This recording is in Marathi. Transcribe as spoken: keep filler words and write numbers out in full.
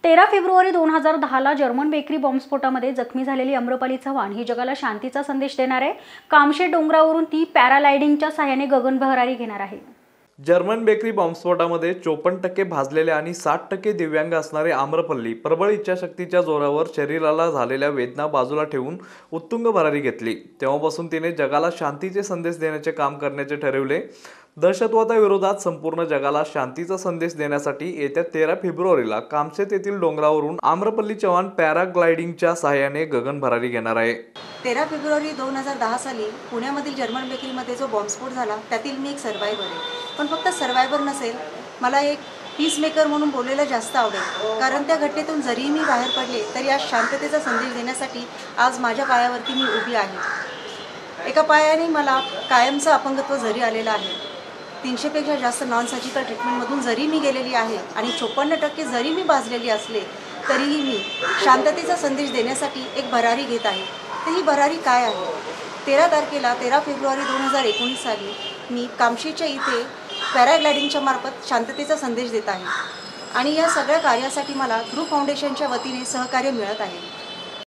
तेरा फेब्रुवारी दोन हजार दहाला जर्मन बेकरी बॉम्बस्फोटामध्ये जखमी झालेली आम्रपाली चव्हाण ही जगाला शांतीचा संदेश देणार आहे। कामशेत डोंगरावरून ती पॅराग्लायडिंगच्या सहाय्याने गगनभरारी घेणार आहे। जर्मन बेकरी बॉम्बस्फोटामध्ये चोपन्न टक्के भाजलेले आणि साठ टक्के दिव्यांग असणारे आम्रपल्ली प्रबळ इच्छाशक्तीच्या जोरावर शरीराला झालेल्या वेदना बाजूला ठेवून उत्तुंग भरारी घेतली। तेव्हापासून तिने जगाला शांतीचे संदेश देण्याचे काम करण्याचे ठरवले। दहशतवादाविरोधात संपूर्ण जगाला शांतीचा संदेश देण्यासाठी येत्या तेरा फेब्रुवारीला कामशेत येथील डोंगरावरून आम्रपल्ली चव्हाण पॅराग्लायडिंगच्या सहाय्याने गगनभरारी घेणार आहे। तेरा फेब्रुवारी दोन हजार दहा साली पुण्यामधील जर्मन बेकरीमध्ये जो बॉम्बस्फोट झाला त्यातील मी एक सर्वायव्हर आहे। पण फक्त सर्वायव्हर नसेल, मला एक पीसमेकर म्हणून बोलायला जास्त आवडेल, कारण त्या घटनेतून जरी मी बाहेर पडले तरी आज शांततेचा संदेश देण्यासाठी आज माझ्या पायावरती मी उभी आहे। एका पायाने मला कायमचं अपंगत्व जरी आलेलं आहे, तीनशेपेक्षा जास्त नॉन सर्जिकल ट्रीटमेंटमधून जरी मी गेलेली आहे आणि चोपन्न टक्के जरी मी भाजलेली असले तरीही मी शांततेचा संदेश देण्यासाठी एक भरारी घेत आहे। तर ही भरारी काय आहे? तेरा तारखेला तेरा फेब्रुवारी दोन हजार एकोणीस साली मी कामशेतच्या इथे पॅराग्लायडिंगच्या मार्फत शांततेचा संदेश देत आहे आणि या सगळ्या कार्यासाठी मला ध्रुव फाउंडेशनच्या वतीने सहकार्य मिळत आहे।